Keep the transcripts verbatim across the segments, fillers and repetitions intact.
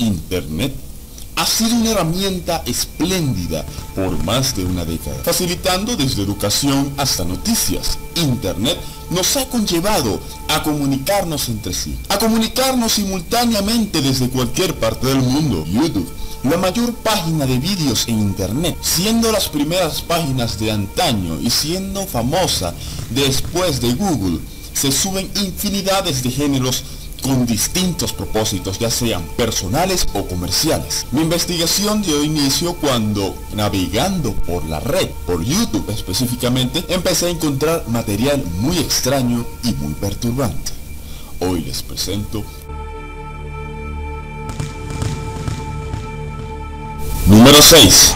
Internet ha sido una herramienta espléndida por más de una década, facilitando desde educación hasta noticias. Internet nos ha conllevado a comunicarnos entre sí, a comunicarnos simultáneamente desde cualquier parte del mundo. YouTube, la mayor página de vídeos en Internet, siendo las primeras páginas de antaño y siendo famosa después de Google, se suben infinidades de géneros con distintos propósitos, ya sean personales o comerciales. Mi investigación dio inicio cuando, navegando por la red, por YouTube específicamente, empecé a encontrar material muy extraño y muy perturbante. Hoy les presento número seis.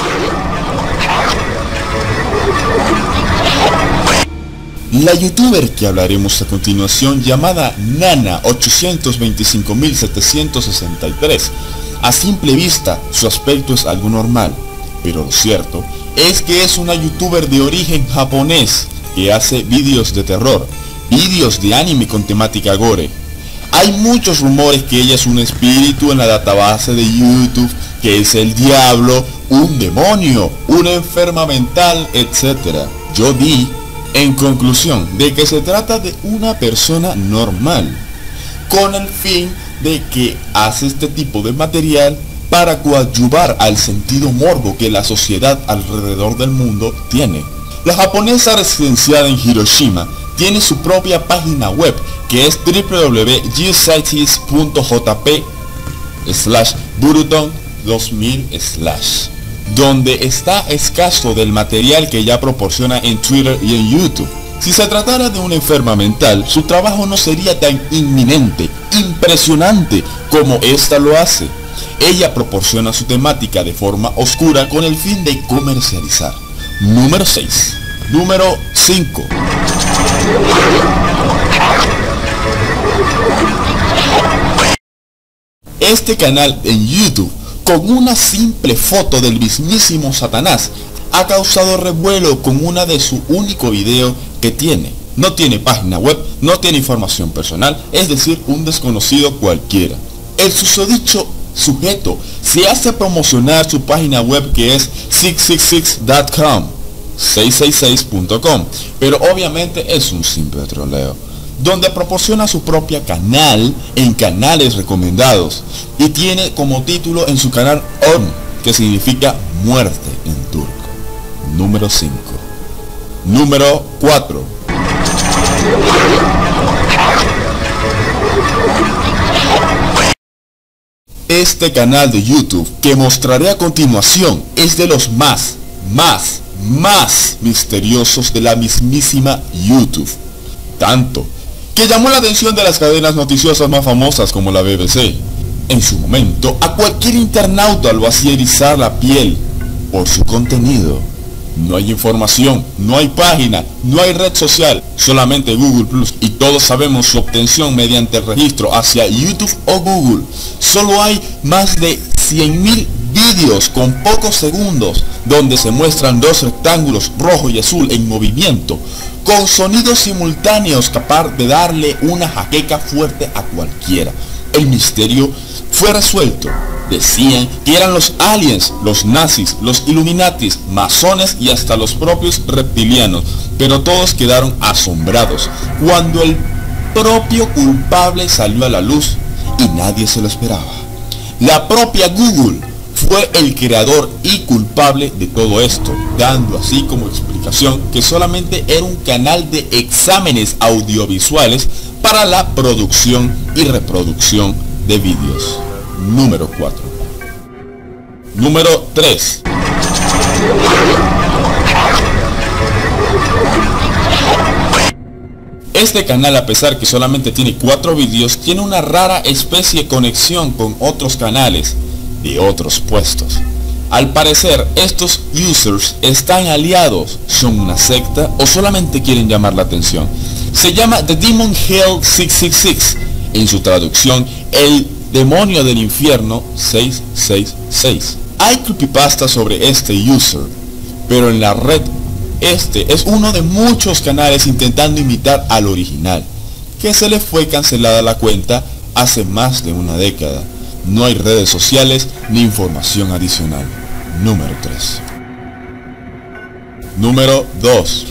La youtuber que hablaremos a continuación, llamada Nana ochocientos veinticinco mil setecientos sesenta y tres, a simple vista su aspecto es algo normal, pero lo cierto es que es una youtuber de origen japonés que hace vídeos de terror, vídeos de anime con temática gore. Hay muchos rumores que ella es un espíritu en la database de YouTube, que es el diablo, un demonio, una enferma mental, etcétera. Yo di en conclusión de que se trata de una persona normal, con el fin de que hace este tipo de material para coadyuvar al sentido morbo que la sociedad alrededor del mundo tiene. La japonesa residenciada en Hiroshima tiene su propia página web, que es w w w punto geocities punto j p slash buruton dos mil slash, donde está escaso del material que ya proporciona en Twitter y en YouTube. Si se tratara de una enferma mental, su trabajo no sería tan inminente, impresionante como esta lo hace. Ella proporciona su temática de forma oscura con el fin de comercializar. Número seis. Número cinco. Este canal en YouTube, con una simple foto del mismísimo Satanás, ha causado revuelo con una de su único video que tiene. No tiene página web, no tiene información personal, es decir, un desconocido cualquiera. El susodicho sujeto se hace promocionar su página web, que es seiscientos sesenta y seis punto com, seiscientos sesenta y seis punto com, pero obviamente es un simple troleo, donde proporciona su propia canal en canales recomendados y tiene como título en su canal Om, que significa muerte en turco. Número cinco. Número cuatro. Este canal de YouTube que mostraré a continuación es de los más, más, más misteriosos de la mismísima YouTube. Tanto que llamó la atención de las cadenas noticiosas más famosas como la B B C. En su momento, a cualquier internauta lo hacía erizar la piel por su contenido. No hay información, no hay página, no hay red social, solamente Google Plus, y todos sabemos su obtención mediante el registro hacia YouTube o Google. Solo hay más de cien mil vídeos con pocos segundos donde se muestran dos rectángulos rojo y azul en movimiento, con sonidos simultáneos capaz de darle una jaqueca fuerte a cualquiera. El misterio fue resuelto. Decían que eran los aliens, los nazis, los illuminatis, masones y hasta los propios reptilianos, pero todos quedaron asombrados cuando el propio culpable salió a la luz y nadie se lo esperaba. La propia Google fue el creador y culpable de todo esto, dando así como explicación que solamente era un canal de exámenes audiovisuales para la producción y reproducción de vídeos. Número cuatro. Número tres. Este canal, a pesar que solamente tiene cuatro vídeos, tiene una rara especie de conexión con otros canales de otros puestos. Al parecer, estos users están aliados, son una secta o solamente quieren llamar la atención. Se llama The Demon Hell seiscientos sesenta y seis, en su traducción, el demonio del infierno seiscientos sesenta y seis. Hay creepypasta sobre este user, pero en la red este es uno de muchos canales intentando imitar al original, que se le fue cancelada la cuenta hace más de una década. No hay redes sociales ni información adicional. Número tres. Número dos.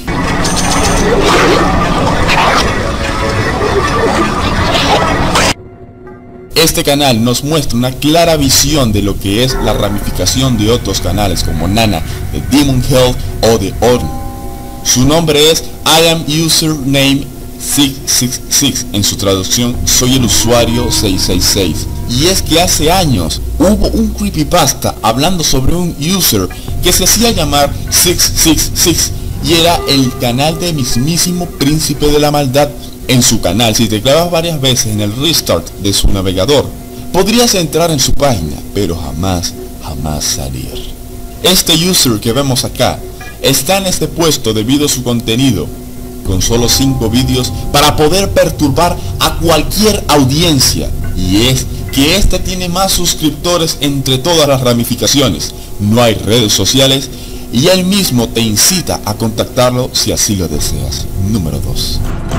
Este canal nos muestra una clara visión de lo que es la ramificación de otros canales como Nana, de Demon Health o de Odin. Su nombre es I am username seis seis seis, en su traducción soy el usuario seis seis seis. Y es que hace años hubo un creepypasta hablando sobre un user que se hacía llamar seis seis seis y era el canal de mismísimo príncipe de la maldad. En su canal, si te clavas varias veces en el restart de su navegador, podrías entrar en su página, pero jamás, jamás salir. Este user que vemos acá está en este puesto debido a su contenido, con solo cinco vídeos para poder perturbar a cualquier audiencia, y es que este tiene más suscriptores entre todas las ramificaciones, no hay redes sociales y él mismo te incita a contactarlo si así lo deseas. Número dos.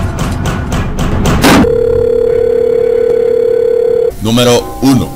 Número uno.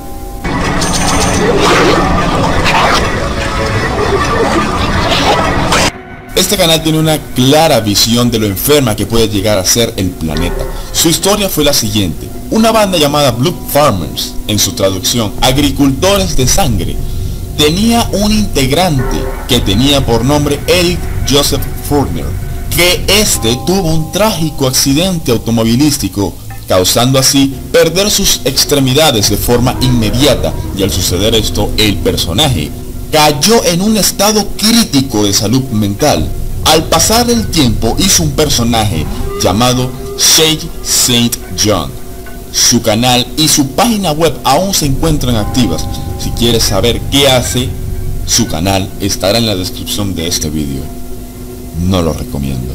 Este canal tiene una clara visión de lo enferma que puede llegar a ser el planeta. Su historia fue la siguiente. Una banda llamada Blood Farmers, en su traducción, agricultores de sangre, tenía un integrante que tenía por nombre Eric Joseph Furner, que este tuvo un trágico accidente automovilístico, causando así perder sus extremidades de forma inmediata, y al suceder esto, el personaje cayó en un estado crítico de salud mental. Al pasar el tiempo hizo un personaje llamado Sage Saint John. Su canal y su página web aún se encuentran activas. Si quieres saber qué hace, su canal estará en la descripción de este vídeo. No lo recomiendo.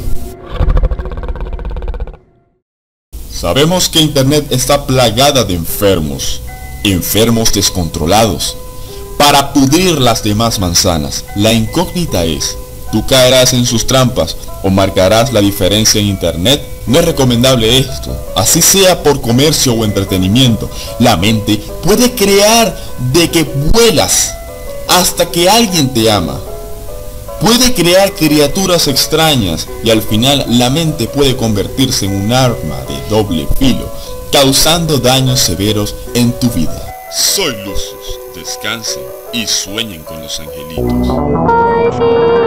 Sabemos que Internet está plagada de enfermos, enfermos descontrolados, para pudrir las demás manzanas. La incógnita es, ¿tú caerás en sus trampas o marcarás la diferencia en Internet? No es recomendable esto, así sea por comercio o entretenimiento. La mente puede crear de que vuelas hasta que alguien te ama. Puede crear criaturas extrañas y al final la mente puede convertirse en un arma de doble filo, causando daños severos en tu vida. Soy Lucius, descansen y sueñen con los angelitos.